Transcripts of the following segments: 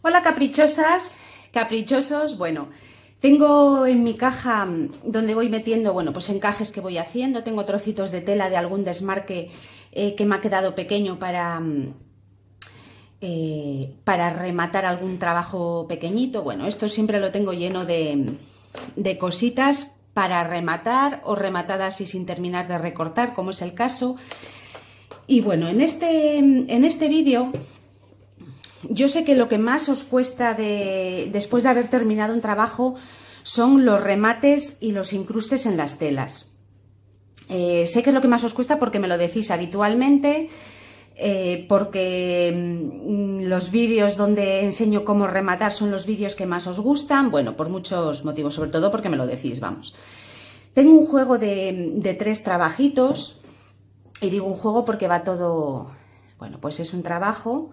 Hola caprichosas, caprichosos. Bueno, tengo en mi caja donde voy metiendo, pues encajes que voy haciendo. Tengo trocitos de tela de algún desmarque que me ha quedado pequeño para rematar algún trabajo pequeñito. Bueno, esto siempre lo tengo lleno de cositas para rematar o rematadas y sin terminar de recortar, como es el caso. Y bueno, en este vídeo yo sé que lo que más os cuesta después de haber terminado un trabajo son los remates y los incrustes en las telas. Sé que es lo que más os cuesta porque me lo decís habitualmente, porque los vídeos donde enseño cómo rematar son los vídeos que más os gustan, bueno, por muchos motivos, sobre todo porque me lo decís, vamos. Tengo un juego de 3 trabajitos, y digo un juego porque va todo, pues es un trabajo,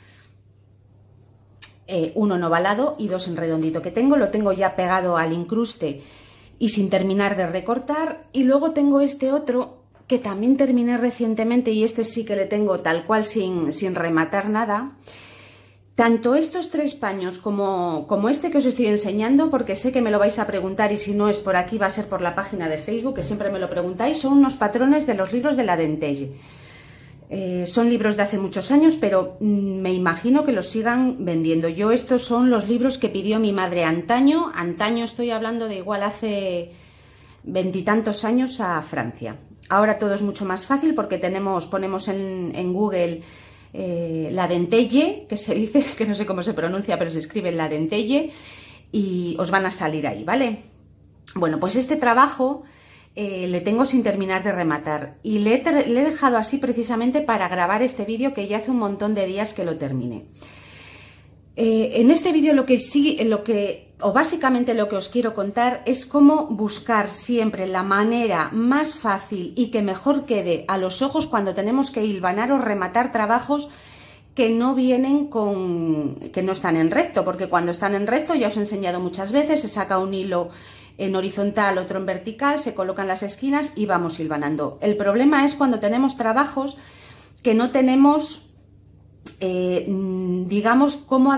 uno en ovalado y 2 en redondito que lo tengo ya pegado al incruste y sin terminar de recortar. Y luego tengo este otro que también terminé recientemente y este sí que le tengo tal cual sin rematar nada. Tanto estos 3 paños como este que os estoy enseñando, porque sé que me lo vais a preguntar y si no es por aquí va a ser por la página de Facebook, que siempre me lo preguntáis, son unos patrones de los libros de la Dentelle. Son libros de hace muchos años, pero me imagino que los sigan vendiendo. Estos son los libros que pidió mi madre antaño. Antaño estoy hablando de igual hace 20 y tantos años a Francia. Ahora todo es mucho más fácil porque ponemos en Google la Dentelle, que se dice, que no sé cómo se pronuncia, pero se escribe la Dentelle y os van a salir ahí, ¿vale? Bueno, pues este trabajo le tengo sin terminar de rematar y le he dejado así precisamente para grabar este vídeo, que ya hace un montón de días que lo terminé. En este vídeo básicamente lo que os quiero contar es cómo buscar siempre la manera más fácil y que mejor quede a los ojos cuando tenemos que hilvanar o rematar trabajos que no que no están en recto, porque cuando están en recto, ya os he enseñado muchas veces, se saca un hilo en horizontal, otro en vertical, se colocan las esquinas y vamos hilvanando. El problema es cuando tenemos trabajos que no tenemos, digamos,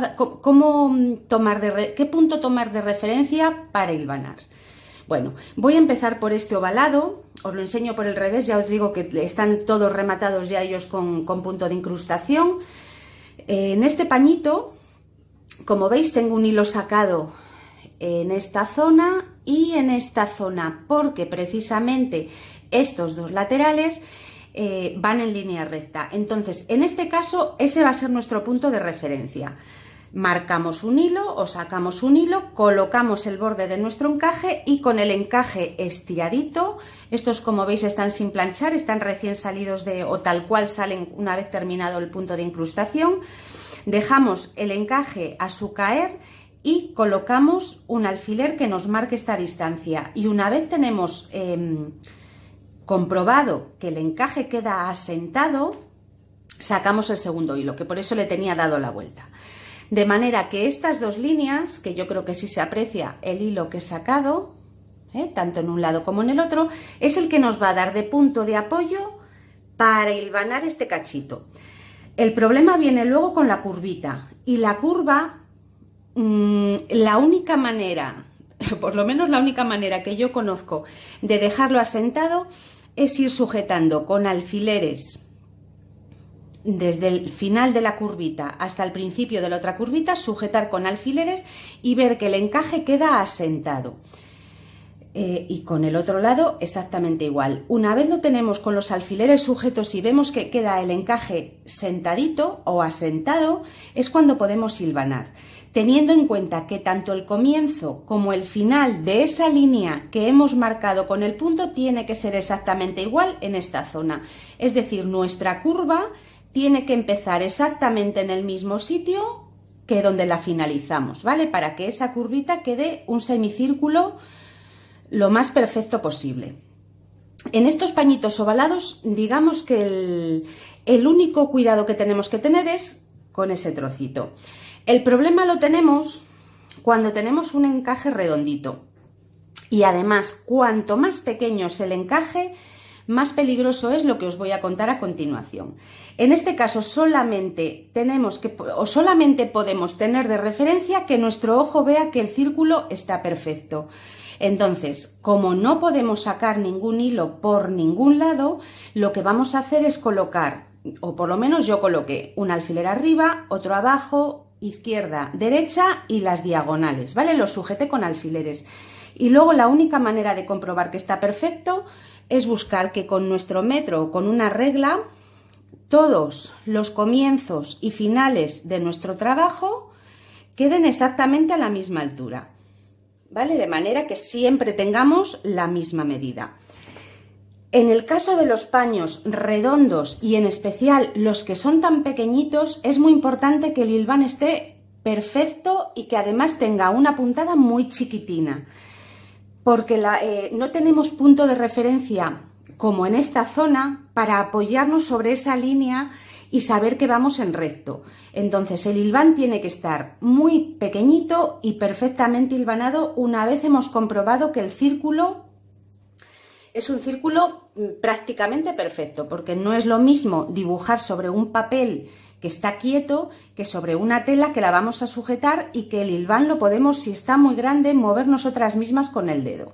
qué punto tomar de referencia para hilvanar. Bueno, voy a empezar por este ovalado, os lo enseño por el revés, ya os digo que están todos rematados ya ellos con punto de incrustación. En este pañito, como veis, tengo un hilo sacado en esta zona y en esta zona, porque precisamente estos 2 laterales van en línea recta. Entonces, en este caso, ese va a ser nuestro punto de referencia. Marcamos un hilo o sacamos un hilo, colocamos el borde de nuestro encaje y con el encaje estiradito, estos como veis están sin planchar, están recién salidos o tal cual salen una vez terminado el punto de incrustación, dejamos el encaje a su caer y colocamos un alfiler que nos marque esta distancia. Y una vez tenemos comprobado que el encaje queda asentado, sacamos el segundo hilo, que por eso le tenía dado la vuelta. De manera que estas 2 líneas, que yo creo que sí se aprecia el hilo que he sacado, tanto en un lado como en el otro, es el que nos va a dar de punto de apoyo para hilvanar este cachito. El problema viene luego con la curvita, y la curva, la única manera, por lo menos la única manera que yo conozco de dejarlo asentado es ir sujetando con alfileres desde el final de la curvita hasta el principio de la otra curvita, sujetar con alfileres y ver que el encaje queda asentado. Y con el otro lado exactamente igual. Una vez lo tenemos con los alfileres sujetos y vemos que queda el encaje sentadito o asentado, es cuando podemos hilvanar, teniendo en cuenta que tanto el comienzo como el final de esa línea que hemos marcado con el punto tiene que ser exactamente igual en esta zona. Es decir, nuestra curva tiene que empezar exactamente en el mismo sitio que donde la finalizamos, ¿vale? Para que esa curvita quede un semicírculo lo más perfecto posible. En estos pañitos ovalados, digamos que el único cuidado que tenemos que tener es con ese trocito. El problema lo tenemos cuando tenemos un encaje redondito. Y además, cuanto más pequeño es el encaje, más peligroso es lo que os voy a contar a continuación. En este caso solamente podemos tener de referencia que nuestro ojo vea que el círculo está perfecto. Entonces, como no podemos sacar ningún hilo por ningún lado, lo que vamos a hacer es colocar, o por lo menos yo coloqué, un alfiler arriba, otro abajo, izquierda, derecha y las diagonales, ¿vale? Lo sujeté con alfileres. Y luego la única manera de comprobar que está perfecto es buscar que con nuestro metro o con una regla todos los comienzos y finales de nuestro trabajo queden exactamente a la misma altura, ¿vale? De manera que siempre tengamos la misma medida. En el caso de los paños redondos y en especial los que son tan pequeñitos, es muy importante que el hilván esté perfecto y que además tenga una puntada muy chiquitina, porque no tenemos punto de referencia como en esta zona para apoyarnos sobre esa línea y saber que vamos en recto. Entonces el hilván tiene que estar muy pequeñito y perfectamente hilvanado una vez hemos comprobado que el círculo es un círculo prácticamente perfecto, porque no es lo mismo dibujar sobre un papel que está quieto que sobre una tela que la vamos a sujetar y que el hilván lo podemos, si está muy grande, mover nosotras mismas con el dedo.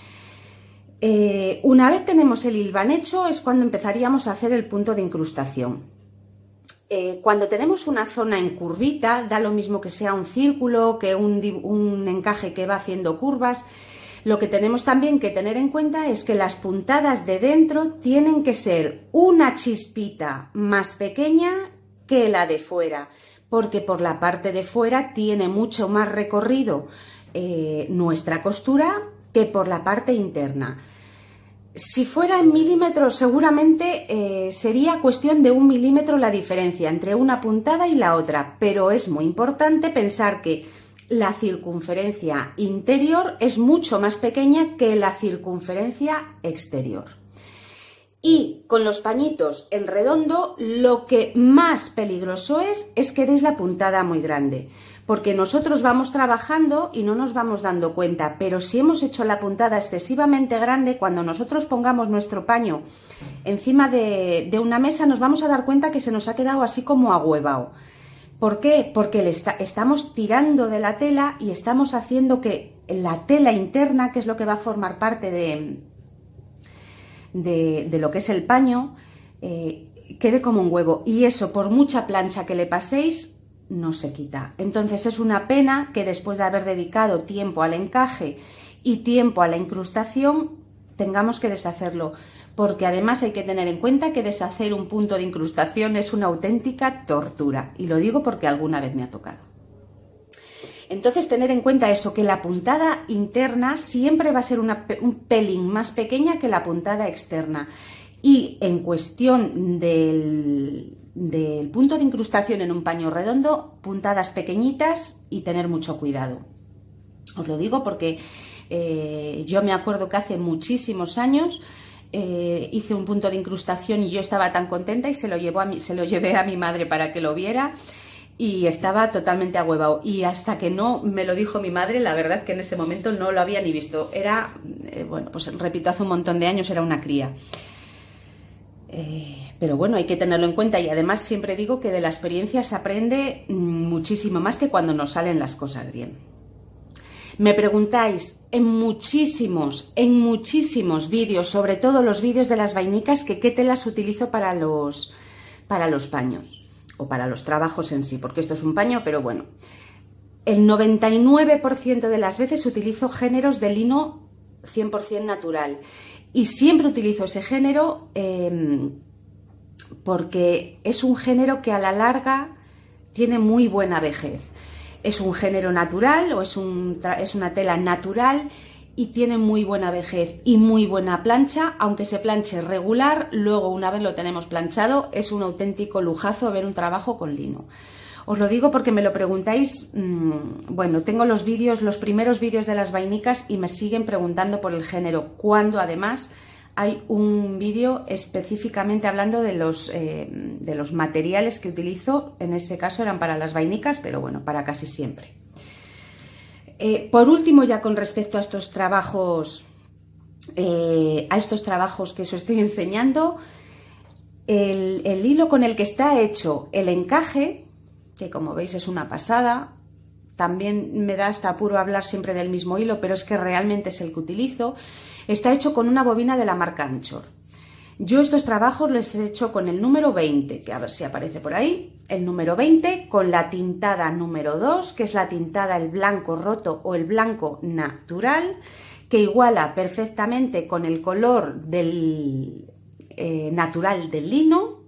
Una vez tenemos el hilván hecho es cuando empezaríamos a hacer el punto de incrustación. Cuando tenemos una zona en curvita, da lo mismo que sea un círculo, que un encaje que va haciendo curvas. Lo que tenemos también que tener en cuenta es que las puntadas de dentro tienen que ser una chispita más pequeña que la de fuera, porque por la parte de fuera tiene mucho más recorrido nuestra costura que por la parte interna. Si fuera en milímetros, seguramente sería cuestión de 1 milímetro la diferencia entre una puntada y la otra, pero es muy importante pensar que la circunferencia interior es mucho más pequeña que la circunferencia exterior. Y con los pañitos en redondo, lo que más peligroso es que deis la puntada muy grande, porque nosotros vamos trabajando y no nos vamos dando cuenta, pero si hemos hecho la puntada excesivamente grande, cuando nosotros pongamos nuestro paño encima de una mesa, nos vamos a dar cuenta que se nos ha quedado así como ahuevado. ¿Por qué? Porque estamos tirando de la tela y estamos haciendo que la tela interna, que es lo que va a formar parte de lo que es el paño, quede como un huevo. Y eso, por mucha plancha que le paséis, no se quita. Entonces es una pena que después de haber dedicado tiempo al encaje y tiempo a la incrustación, tengamos que deshacerlo, porque además hay que tener en cuenta que deshacer un punto de incrustación es una auténtica tortura, y lo digo porque alguna vez me ha tocado. Entonces tener en cuenta eso, que la puntada interna siempre va a ser un pelín más pequeña que la puntada externa, y en cuestión del punto de incrustación en un paño redondo, puntadas pequeñitas y tener mucho cuidado. Os lo digo porque yo me acuerdo que hace muchísimos años hice un punto de incrustación y yo estaba tan contenta y se lo llevé a mi madre para que lo viera y estaba totalmente ahuevado. Y hasta que no me lo dijo mi madre, la verdad que en ese momento no lo había ni visto. Era, bueno, pues repito, hace un montón de años, era una cría. Pero bueno, hay que tenerlo en cuenta y además siempre digo que de la experiencia se aprende muchísimo más que cuando nos salen las cosas bien. Me preguntáis en muchísimos vídeos, sobre todo los vídeos de las vainicas, que qué telas utilizo para los paños o para los trabajos en sí, porque esto es un paño, pero bueno. El 99% de las veces utilizo géneros de lino 100% natural y siempre utilizo ese género porque es un género que a la larga tiene muy buena vejez. Es un género natural o es una tela natural y tiene muy buena vejez y muy buena plancha, aunque se planche regular, luego una vez lo tenemos planchado es un auténtico lujazo ver un trabajo con lino. Os lo digo porque me lo preguntáis, bueno, tengo los primeros vídeos de las vainicas y me siguen preguntando por el género, cuando además hay un vídeo específicamente hablando de los materiales que utilizo. En este caso eran para las vainicas, pero bueno, para casi siempre. Por último, ya con respecto a estos trabajos a estos trabajos que os estoy enseñando, el hilo con el que está hecho el encaje, que como veis es una pasada. También me da hasta apuro hablar siempre del mismo hilo, pero es que realmente es el que utilizo. Está hecho con una bobina de la marca Anchor. Yo estos trabajos les he hecho con el número 20, que a ver si aparece por ahí. El número 20 con la tintada número 2, que es la tintada el blanco roto o el blanco natural, que iguala perfectamente con el color del natural del lino.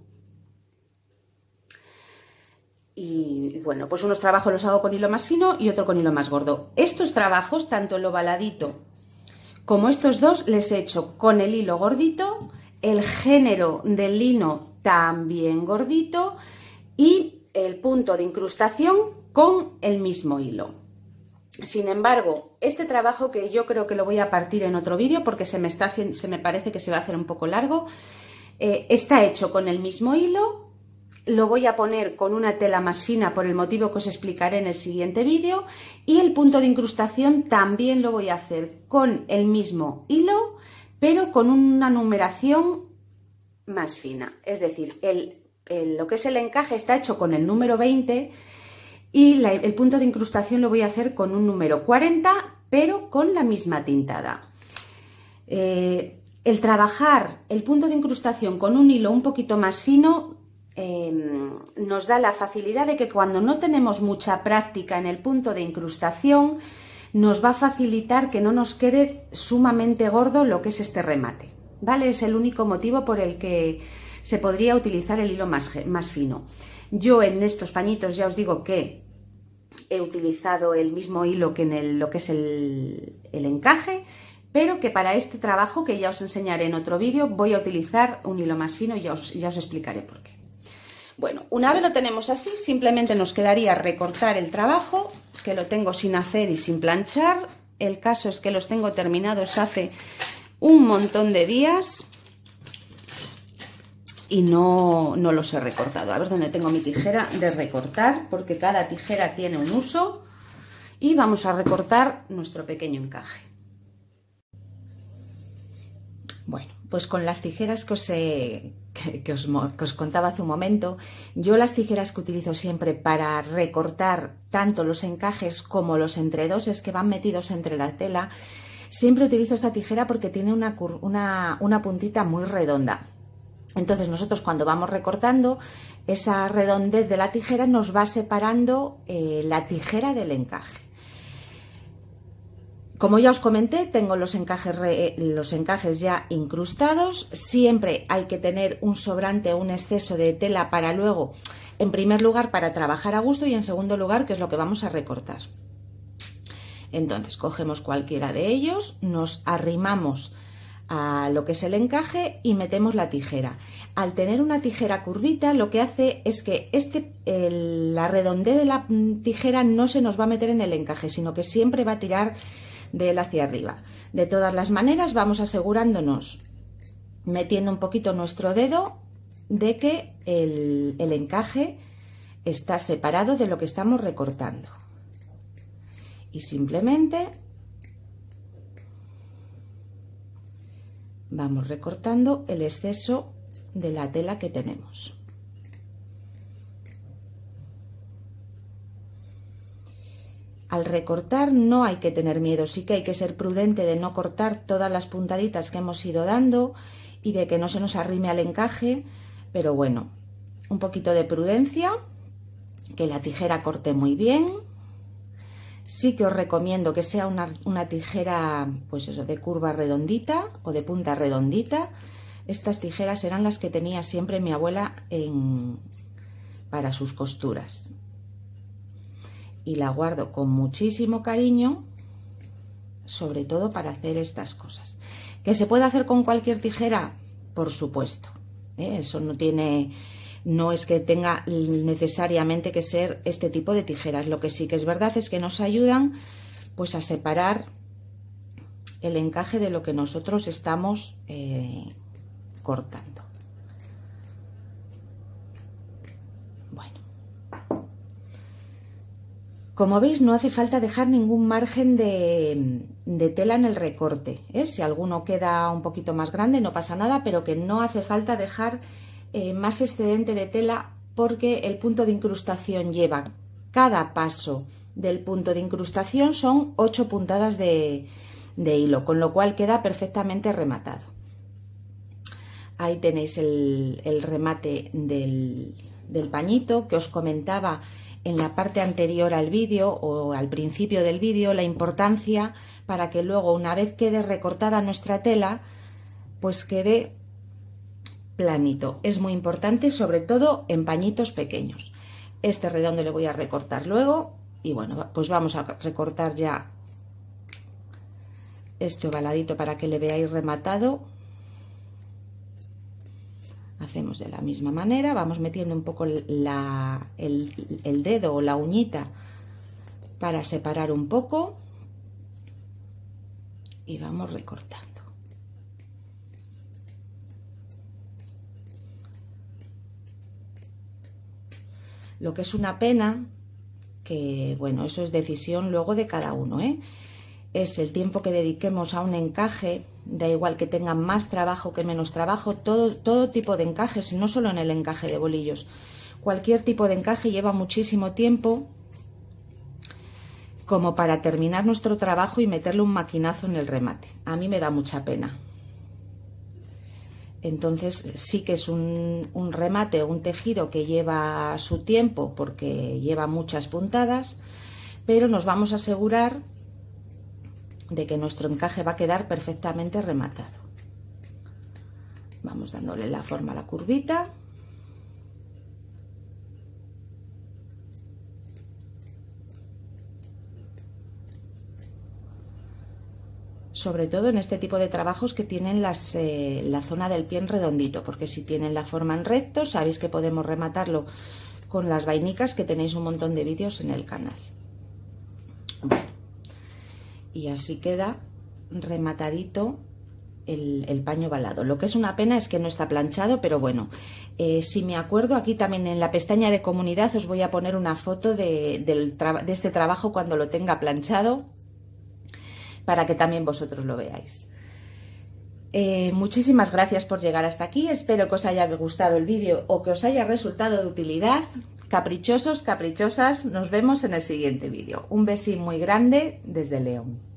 Y bueno, pues unos trabajos los hago con hilo más fino y otro con hilo más gordo. Estos trabajos, tanto el ovaladito como estos dos, les he hecho con el hilo gordito, el género del lino también gordito y el punto de incrustación con el mismo hilo. Sin embargo, este trabajo, que yo creo que lo voy a partir en otro vídeo porque se me parece que se va a hacer un poco largo, está hecho con el mismo hilo. Lo voy a poner con una tela más fina por el motivo que os explicaré en el siguiente vídeo, y el punto de incrustación también lo voy a hacer con el mismo hilo, pero con una numeración más fina. Es decir, lo que es el encaje está hecho con el número 20 y el punto de incrustación lo voy a hacer con un número 40, pero con la misma tintada. El trabajar el punto de incrustación con un hilo un poquito más fino nos da la facilidad de que cuando no tenemos mucha práctica en el punto de incrustación, nos va a facilitar que no nos quede sumamente gordo lo que es este remate, ¿vale? Es el único motivo por el que se podría utilizar el hilo más fino. Yo en estos pañitos ya os digo que he utilizado el mismo hilo que en lo que es el encaje, pero que para este trabajo, que ya os enseñaré en otro vídeo, voy a utilizar un hilo más fino y ya os explicaré por qué. Bueno, una vez lo tenemos así, simplemente nos quedaría recortar el trabajo, que lo tengo sin hacer y sin planchar. El caso es que los tengo terminados hace un montón de días y no los he recortado. A ver dónde tengo mi tijera de recortar, porque cada tijera tiene un uso. Y vamos a recortar nuestro pequeño encaje. Bueno, pues con las tijeras que os contaba hace un momento, yo las tijeras que utilizo siempre para recortar tanto los encajes como los entredoses que van metidos entre la tela, siempre utilizo esta tijera porque tiene una puntita muy redonda. Entonces nosotros cuando vamos recortando, esa redondez de la tijera nos va separando la tijera del encaje. Como ya os comenté, tengo los encajes ya incrustados. Siempre hay que tener un sobrante o un exceso de tela para luego, en primer lugar, para trabajar a gusto, y en segundo lugar, que es lo que vamos a recortar. Entonces, cogemos cualquiera de ellos, nos arrimamos a lo que es el encaje y metemos la tijera. Al tener una tijera curvita, lo que hace es que la redondez de la tijera no se nos va a meter en el encaje, sino que siempre va a tirar de él hacia arriba. De todas las maneras, vamos asegurándonos, metiendo un poquito nuestro dedo, de que el encaje está separado de lo que estamos recortando. Y simplemente vamos recortando el exceso de la tela que tenemos. Al recortar no hay que tener miedo, sí que hay que ser prudente de no cortar todas las puntaditas que hemos ido dando y de que no se nos arrime al encaje, pero bueno, un poquito de prudencia, que la tijera corte muy bien. Sí que os recomiendo que sea una tijera, pues eso, de curva redondita o de punta redondita. Estas tijeras eran las que tenía siempre mi abuela para sus costuras. Y la guardo con muchísimo cariño, sobre todo para hacer estas cosas. ¿Que se puede hacer con cualquier tijera? Por supuesto, eso no es que tenga necesariamente que ser este tipo de tijeras. Lo que sí que es verdad es que nos ayudan pues a separar el encaje de lo que nosotros estamos cortando. Bueno, Como veis, no hace falta dejar ningún margen de tela en el recorte, ¿eh? Si alguno queda un poquito más grande no pasa nada, pero que no hace falta dejar más excedente de tela, porque el punto de incrustación lleva, cada paso del punto de incrustación son 8 puntadas de hilo, con lo cual queda perfectamente rematado. Ahí tenéis el remate del pañito que os comentaba en la parte anterior al vídeo o al principio del vídeo, la importancia para que luego, una vez quede recortada nuestra tela, pues quede planito. Es muy importante, sobre todo en pañitos pequeños. Este redondo le voy a recortar luego y bueno, pues vamos a recortar ya este ovaladito para que le veáis rematado. Hacemos de la misma manera, vamos metiendo un poco el dedo o la uñita para separar un poco y vamos recortando. Lo que es una pena, que bueno, eso es decisión luego de cada uno, ¿eh? Es el tiempo que dediquemos a un encaje, da igual que tengan más trabajo que menos trabajo, todo tipo de encajes, no solo en el encaje de bolillos. Cualquier tipo de encaje lleva muchísimo tiempo como para terminar nuestro trabajo y meterle un maquinazo en el remate. A mí me da mucha pena. Entonces sí que es un remate o un tejido que lleva su tiempo porque lleva muchas puntadas, pero nos vamos a asegurar de que nuestro encaje va a quedar perfectamente rematado. Vamos dándole la forma a la curvita. Sobre todo en este tipo de trabajos que tienen la zona del pie en redondito, porque si tienen la forma en recto, sabéis que podemos rematarlo con las vainicas, que tenéis un montón de vídeos en el canal. Bueno, y así queda rematadito el paño balado. Lo que es una pena es que no está planchado, pero bueno, si me acuerdo, aquí también en la pestaña de comunidad os voy a poner una foto de este trabajo cuando lo tenga planchado, para que también vosotros lo veáis. Muchísimas gracias por llegar hasta aquí, espero que os haya gustado el vídeo o que os haya resultado de utilidad. Caprichosos, caprichosas, nos vemos en el siguiente vídeo. Un besín muy grande desde León.